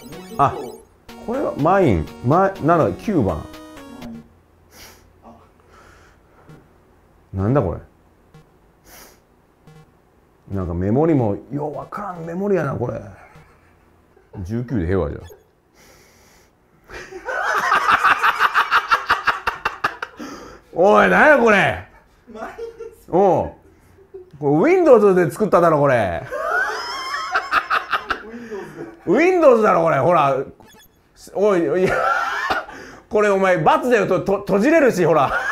あ、これはマイン、なんだ9番。なんだこれ。なんかメモリもようわからんメモリやなこれ。19で平和じゃん。おい、なんやこれ。おう、これ Windows で作っただろこれ。Windows だろこれ、ほら。おい、いや、これお前×だよと閉じれるし、ほら。